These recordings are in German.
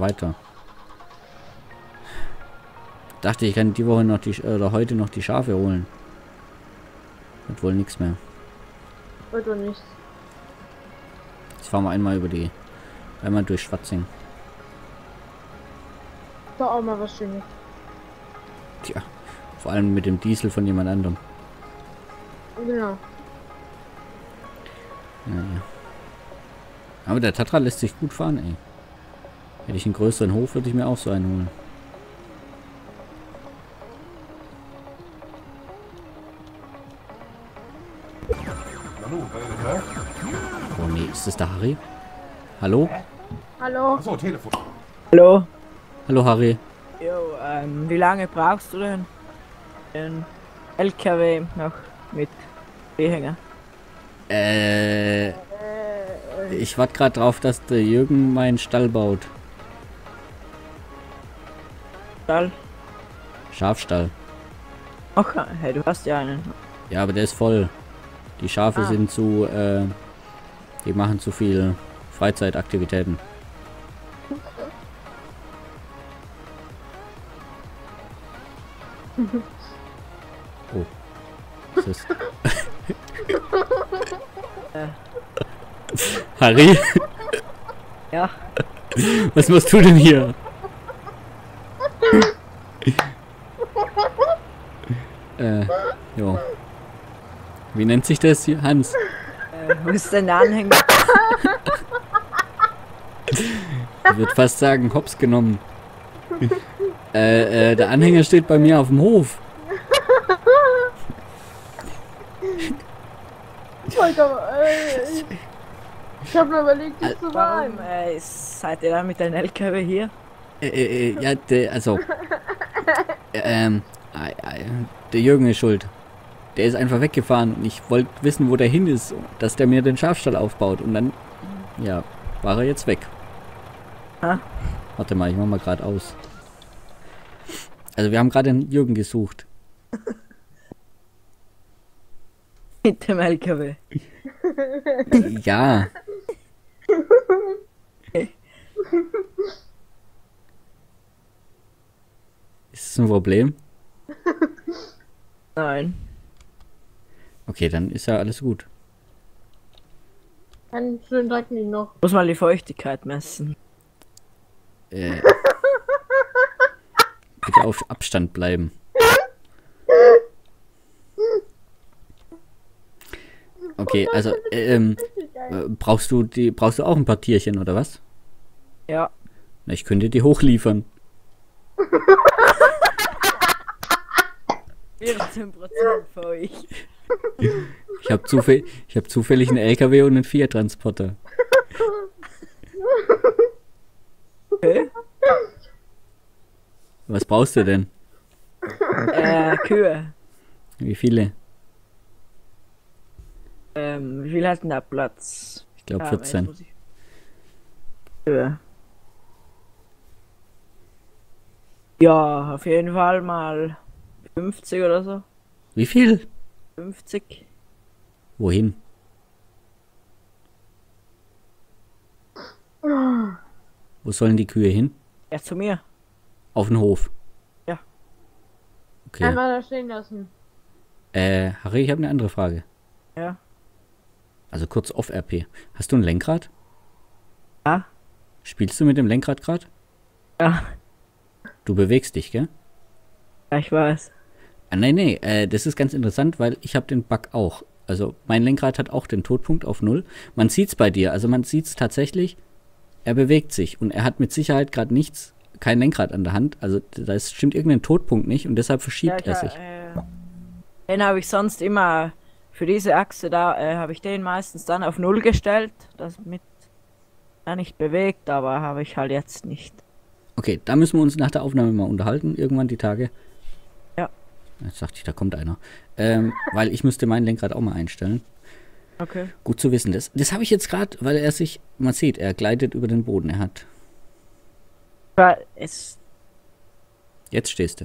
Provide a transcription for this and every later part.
weiter. Dachte, ich kann die Woche noch oder heute noch die Schafe holen. Wird wohl nichts mehr. Wird doch nichts. Jetzt fahren wir einmal einmal durch Schwarzing. Doch auch mal was Schönes. Tja, vor allem mit dem Diesel von jemand anderem. Genau. Ja. Aber der Tatra lässt sich gut fahren, ey. Hätte ich einen größeren Hof, würde ich mir auch so einen holen. Oh nee, ist das der Harry? Hallo? Hallo? Achso, Telefon. Hallo? Hallo Harry. Jo, wie lange brauchst du denn den LKW noch mit Behänger? Ich warte gerade drauf, dass der Jürgen meinen Stall baut. Stall? Schafstall. Ach, hey, du hast ja einen. Ja, aber der ist voll. Die Schafe sind die machen zu viel Freizeitaktivitäten. Oh. Was ist das? Harry? Ja. Was machst du denn hier? Jo. Wie nennt sich das hier? Hans? Wo ist denn der Anhänger? Ich würde fast sagen, hops genommen. Der Anhänger steht bei mir auf dem Hof. Ich habe mir überlegt, dich zu Warum warnen. seid ihr da mit dem LKW hier? Ja, also. Der Jürgen ist schuld. Der ist einfach weggefahren und ich wollte wissen, wo der hin ist, dass der mir den Schafstall aufbaut und dann, ja, war er jetzt weg. Ha? Warte mal, ich mach mal gerade aus. Also wir haben gerade den Jürgen gesucht. Mit dem LKW. Ja. Ist das ein Problem? Nein. Okay, dann ist ja alles gut. Einen schönen Tag nicht noch. Muss mal die Feuchtigkeit messen. Bitte auf Abstand bleiben. Okay, also brauchst du auch ein paar Tierchen oder was? Ja. Na, ich könnte die hochliefern. 14% für euch. Ich habe zufällig einen LKW und einen Fiat-Transporter. Okay. Was brauchst du denn? Kühe. Wie viele? Wie viel hat denn der Platz? Ich glaube Ja, 14. jetzt muss ich- Kühe. Ja, auf jeden Fall mal 50 oder so. Wie viel? 50. Wohin? Wo sollen die Kühe hin? Ja, zu mir. Auf den Hof. Ja. Okay. Einmal da stehen lassen. Harry, ich habe eine andere Frage. Ja. Also kurz off RP. Hast du ein Lenkrad? Ja. Spielst du mit dem Lenkrad gerade? Ja. Du bewegst dich, gell? Ja, ich weiß. Ah, nee, das ist ganz interessant, weil ich habe den Bug auch. Also mein Lenkrad hat auch den Todpunkt auf 0. Man sieht's bei dir, also man sieht's tatsächlich, er bewegt sich und er hat mit Sicherheit gerade kein Lenkrad an der Hand. Also da stimmt irgendein Todpunkt nicht und deshalb verschiebt er sich. Den habe ich sonst immer für diese Achse da, habe ich den meistens dann auf 0 gestellt, damit er nicht bewegt, aber habe ich halt jetzt nicht. Okay, da müssen wir uns nach der Aufnahme mal unterhalten, irgendwann die Tage. Ja. Jetzt dachte ich, da kommt einer. Weil ich müsste mein Lenkrad auch mal einstellen. Okay. Gut zu wissen. Das habe ich jetzt gerade, weil man sieht, er gleitet über den Boden. Er hat. Weil es, Jetzt stehst du.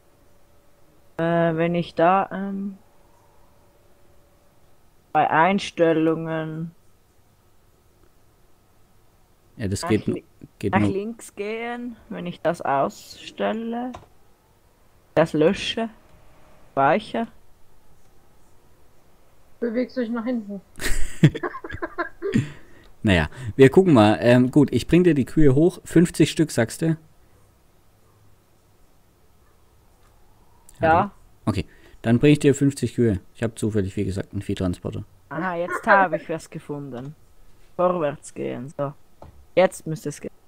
wenn ich da bei Einstellungen Ja, das Nach, geht nach nur. links gehen, wenn ich das ausstelle. Das lösche. Speicher. Bewegst dich nach hinten. Naja, wir gucken mal. Gut, ich bring dir die Kühe hoch. 50 Stück, sagst du? Ja. Okay, dann bringe ich dir 50 Kühe. Ich habe zufällig, wie gesagt, einen Viehtransporter. Aha, jetzt habe ich was gefunden. Vorwärts gehen. So. Jetzt müsste es gehen.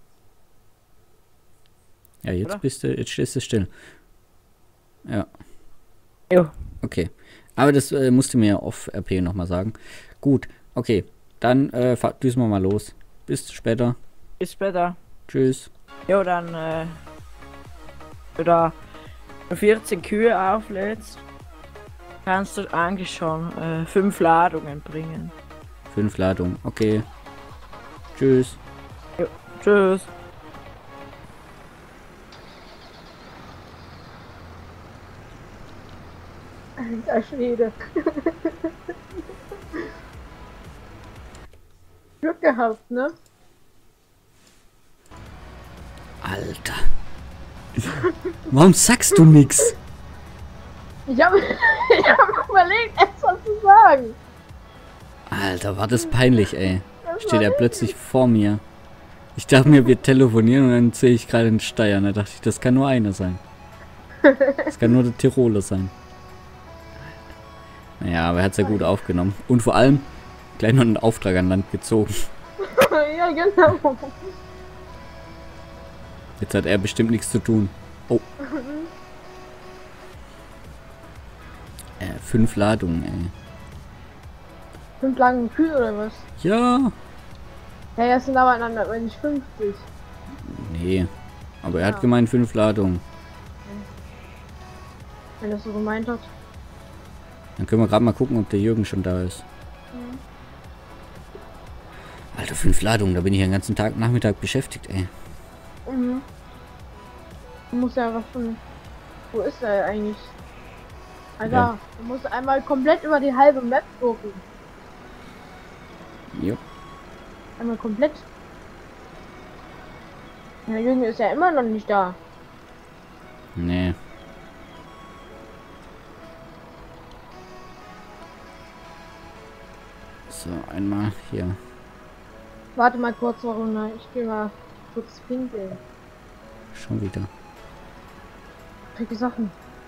Ja, jetzt Oder? jetzt stehst du still. Ja, Jo. okay. Aber das musst du mir auf RP nochmal sagen. Gut, okay. Dann düsen wir mal los. Bis später. Bis später. Tschüss. Jo, dann, wenn du 14 Kühe auflädst, kannst du eigentlich schon 5 Ladungen bringen. 5 Ladungen. Okay. Tschüss. Jo. Tschüss. Alter Schwede. Glück gehabt, ne? Alter. Warum sagst du nix? Ich hab überlegt, etwas zu sagen. Alter, war das peinlich, ey. Das Steht war er plötzlich vor mir. Ich dachte mir, wir telefonieren und dann sehe ich gerade einen Steier. Da dachte ich, das kann nur einer sein. Das kann nur der Tiroler sein. Naja, aber er hat es ja gut aufgenommen. Und vor allem gleich noch einen Auftrag an Land gezogen. Ja, genau. Jetzt hat er bestimmt nichts zu tun. Oh. 5 Ladungen, ey. 5 lange Kühe oder was? Ja. Ja, das sind aber nicht 50. Nee. Aber er Ja. hat gemeint 5 Ladungen. Wenn das so gemeint hat. Dann können wir gerade mal gucken, ob der Jürgen schon da ist. Alter, 5 Ladungen, da bin ich den ganzen Nachmittag beschäftigt, ey. Mhm. Du musst ja was von. Wo ist er eigentlich? Alter, Ja. du musst einmal komplett über die halbe Map gucken. Jo. Einmal komplett. Der Junge ist ja immer noch nicht da. Nee. So, einmal hier. Warte mal kurz, warum? Ich geh mal kurz pinkeln. Schon wieder. Kriege Sachen.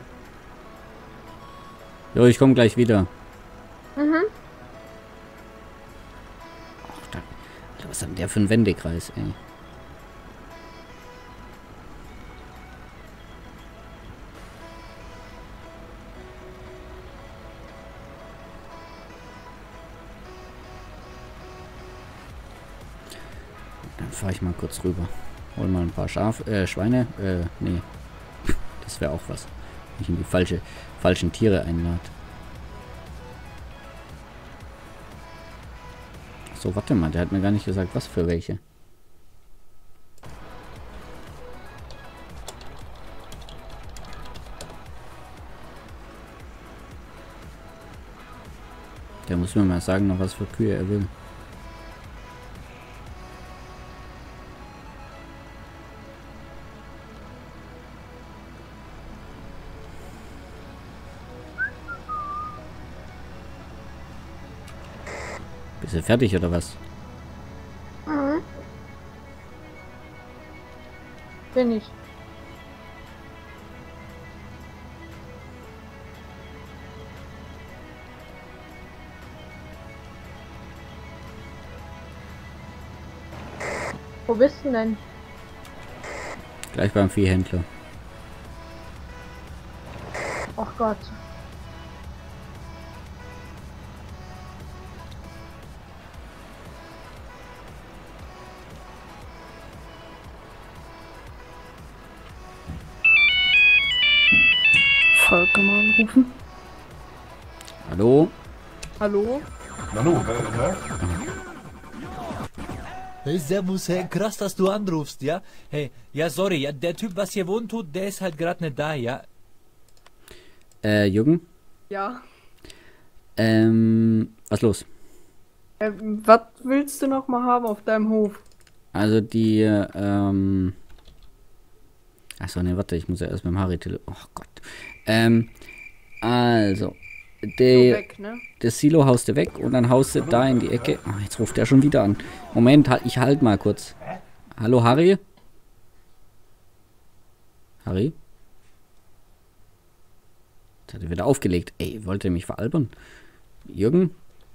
Jo, ich komme gleich wieder. Mhm. Ach, Alter, was hat denn der für einen Wendekreis, ey? Dann fahre ich mal kurz rüber. Hol mal ein paar Schweine. Nee. Das wäre auch was. Wenn ich in die falschen Tiere einlade. So, warte mal, der hat mir gar nicht gesagt, was für welche. Der muss mir mal sagen, noch was für Kühe er will. Bist du fertig oder was? Mhm. Bin ich. Wo bist du denn? Gleich beim Viehhändler. Ach Gott. Volker mal anrufen. Hallo? Hallo? Hallo, ne? Hey, servus, hey, krass, dass du anrufst, ja? Hey, ja, sorry, ja, der Typ, was hier wohnt tut, der ist halt gerade nicht da, ja? Jürgen? Ja. Was los? Was willst du noch mal haben auf deinem Hof? Also die, achso, ne, warte, ich muss ja erst mit dem Harry Oh Gott. Also, Weg, ne? das Silo haust du weg und dann haust du da in die Ecke. Oh, jetzt ruft der schon wieder an. Moment, ich halt mal kurz. Hallo, Harry? Harry? Jetzt hat er wieder aufgelegt. Ey, wollte er mich veralbern? Jürgen?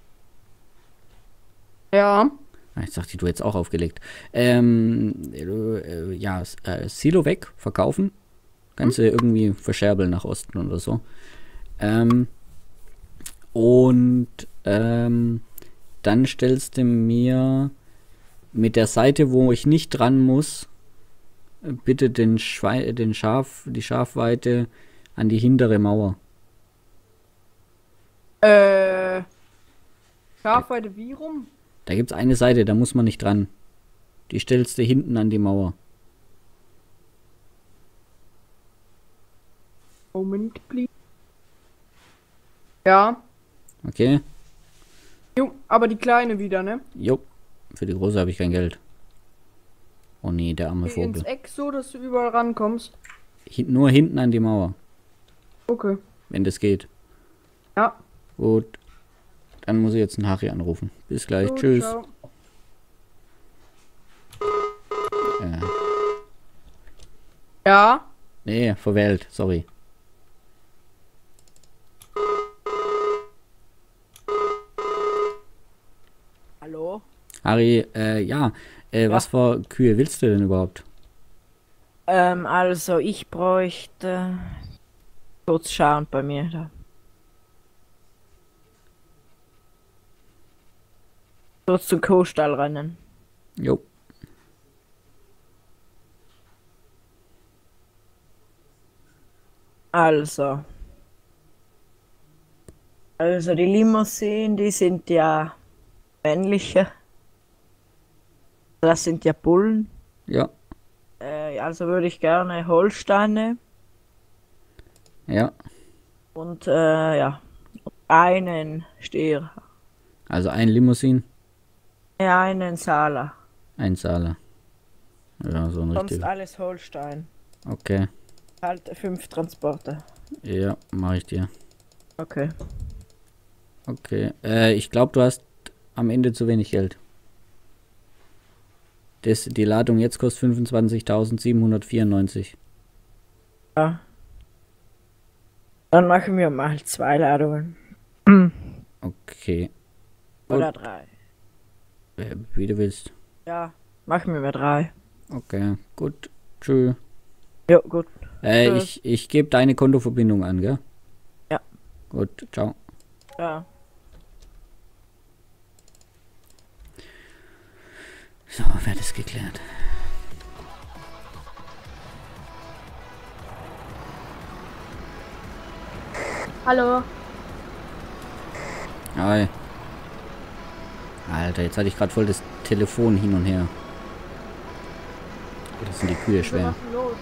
Ja. Ah, ich dachte, du hättest auch aufgelegt. Ja, Silo weg, verkaufen. Kannst du irgendwie verscherbeln nach Osten oder so. Dann stellst du mir mit der Seite, wo ich nicht dran muss, bitte die Schafweite an die hintere Mauer. Schafweite wie rum? Da gibt es eine Seite, da muss man nicht dran. Die stellst du hinten an die Mauer. Moment, please. Ja. Okay? Jo, aber die kleine wieder, ne? Jo. Für die große habe ich kein Geld. Oh nee, der arme Geh ins Vogel. Eck so, dass du überall rankommst. Nur hinten an die Mauer, Okay. wenn das geht. Ja. Gut. Dann muss ich jetzt einen Harry anrufen. Bis gleich. So, Tschüss. ciao. Ja. Nee, verwählt. Sorry. Hallo? Harry, ja. Was für Kühe willst du denn überhaupt? Also ich bräuchte kurz schauen bei mir da. Kurz zum Kuhstall rennen. Jo. Also die Limousinen, die sind ja männliche. Das sind ja Bullen. Ja. Also würde ich gerne Holsteine Ja. und ja, einen Stier. Also ein Limousin, Ja, einen Saler. ein Saler. Ja, so ein Sonst richtiger. alles Holstein. Okay. Halt 5 Transporte. Ja, mache ich dir. Okay. Okay. Ich glaube, du hast am Ende zu wenig Geld. Die Ladung jetzt kostet 25.794. Ja. Dann machen wir mal 2 Ladungen. Okay. Oder 3. Wie du willst. Ja, machen wir mal 3. Okay, gut. Tschüss. Ja, gut. Tschüss. Ich gebe deine Kontoverbindung an, gell? Ja. Gut, ciao. Ja. So, wird es geklärt. Hallo. Hi. Alter, jetzt hatte ich gerade voll das Telefon hin und her. Das sind die Kühe schwer. Was ist denn los?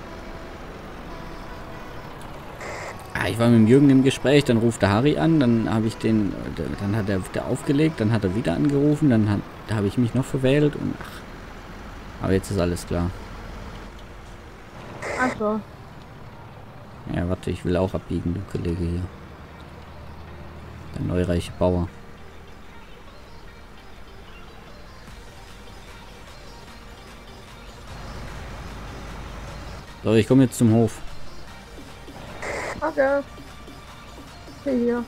Ich war mit dem Jürgen im Gespräch, dann ruft der Harry an, dann habe ich dann hat der aufgelegt, dann hat er wieder angerufen, da habe ich mich noch verwählt und aber jetzt ist alles klar. Ach so. Ja, warte, ich will auch abbiegen, du Kollege hier. Der neureiche Bauer. So, ich komme jetzt zum Hof. Okay. Okay, hier.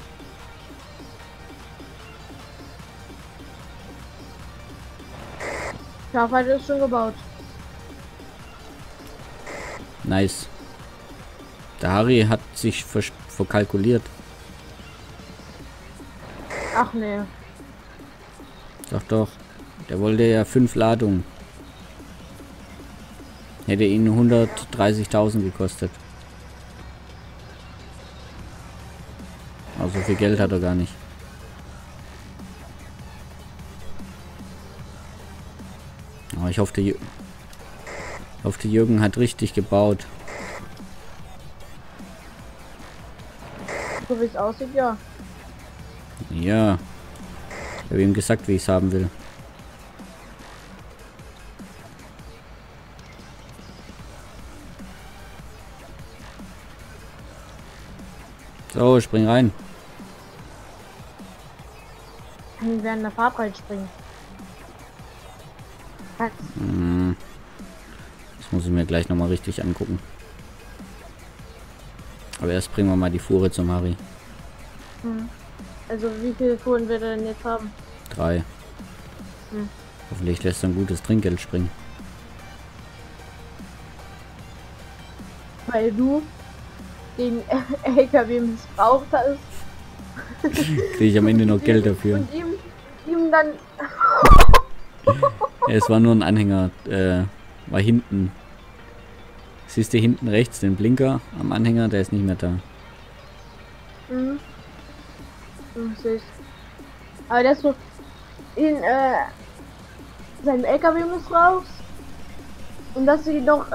Schafheit ist schon gebaut. Nice. Der Harry hat sich verkalkuliert. Ach nee. Doch, doch. Der wollte ja 5 Ladungen. Hätte ihn 130.000 gekostet. Aber so viel Geld hat er gar nicht. Aber ich hoffe, der Jürgen hat richtig gebaut. So wie es aussieht, ja. Ja. Ich habe ihm gesagt, wie ich es haben will. So, spring rein. Wir werden in der Fahrt reinspringen. Was? Hm. Das muss ich mir gleich nochmal richtig angucken. Aber erst bringen wir mal die Fuhre zum Harry. Also wie viele Touren wird er denn jetzt haben? 3. Hm. Hoffentlich lässt er ein gutes Trinkgeld springen. Weil du den LKW missbraucht hast. Kriege ich am Ende noch Geld dafür. Und ihm dann... Ja, es war nur ein Anhänger. War hinten. Siehst du hinten rechts den Blinker am Anhänger? Der ist nicht mehr da. Mhm. Süß. Aber dass du ihn seinen LKW missbrauchst und dass du ihn doch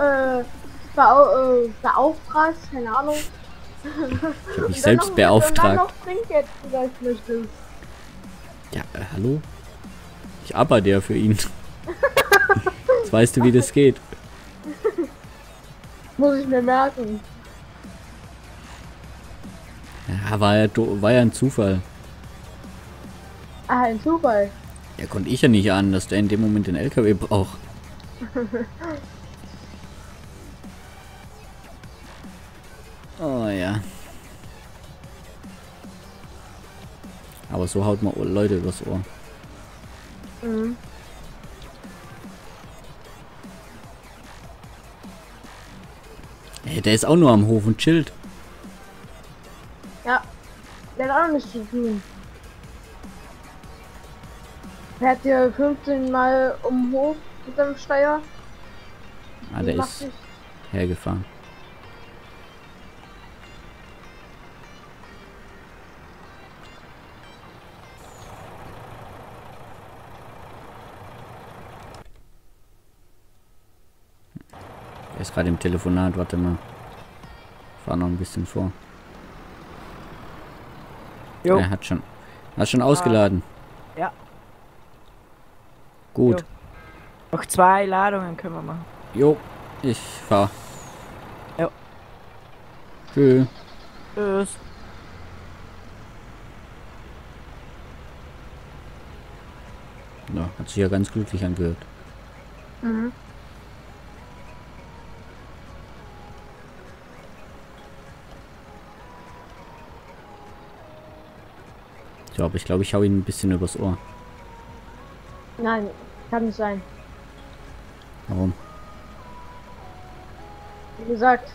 beauftragst, keine Ahnung. Ich habe mich selbst beauftragt. Und dann noch Trinkgeld vielleicht möchtest. Ja, hallo? Ich arbeite ja für ihn. Jetzt weißt du, wie das geht. Muss ich mir merken. Ja, war ja ein Zufall. Ah, ein Zufall. Ja, konnte ich ja nicht ahnen, dass der in dem Moment den LKW braucht. Oh ja. Aber so haut man Leute übers Ohr. Mhm. Ey, der ist auch nur am Hof und chillt. Ja, der hat auch nichts zu tun. Er hat hier 15 Mal um den Hof mit seinem Steier. Ah, der Macht ist sich- hergefahren. Er ist gerade im Telefonat, warte mal. Fahr noch ein bisschen vor. Jo. Er hat schon ausgeladen. Ja. Gut. Jo. Noch 2 Ladungen können wir machen. Jo, ich fahr. Jo. Tschüss. Tschüss. Ja, hat sich ja ganz glücklich angehört. Mhm. So, aber ich glaube, ich hau ihn ein bisschen übers Ohr. Nein, kann nicht sein. Warum? Wie gesagt,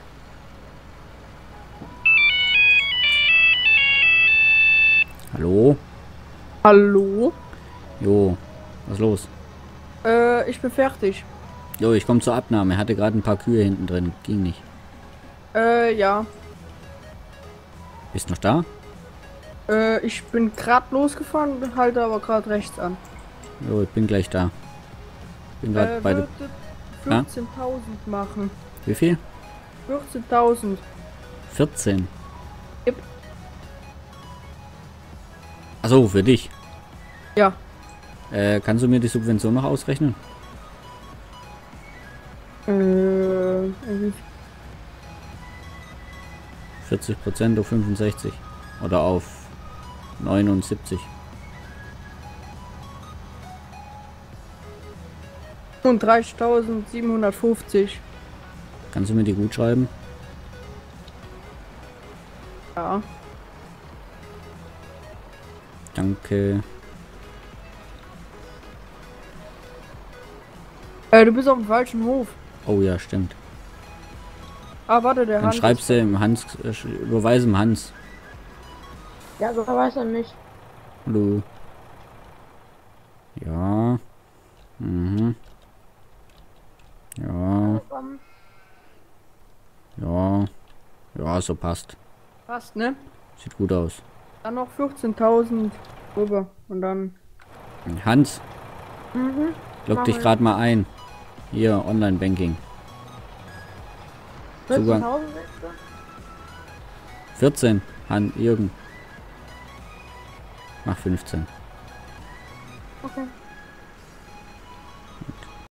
Hallo? Hallo? Jo, was ist los? Ich bin fertig. Jo, ich komme zur Abnahme. Hatte gerade ein paar Kühe hinten drin. Ging nicht. Ja. Bist noch da? Ich bin gerade losgefahren, halte aber gerade rechts an. Jo, ich bin gleich da. Bin gerade bei der... Würde 14.000 machen. Wie viel? 14.000. 14. Yep. Achso, für dich. Ja. Kannst du mir die Subvention noch ausrechnen? Irgendwie 40% auf 65. Oder auf 79. 35.750. Kannst du mir die gut schreiben? Ja. Danke. Du bist auf dem falschen Hof. Oh ja, stimmt. Ah, warte, der Dann Hans. schreibst du im Hans, überweise im Hans. ja, so weiß er nicht. Hallo. Ja. Mhm. Ja. Ja. Ja, so passt. Passt, ne? Sieht gut aus. Dann noch 14.000 rüber. Und dann. Hans, Mhm. log dich gerade mal ein. Hier, Online-Banking. Zugang. 14.000 willst du? 14. Jürgen. Mach 15. Okay.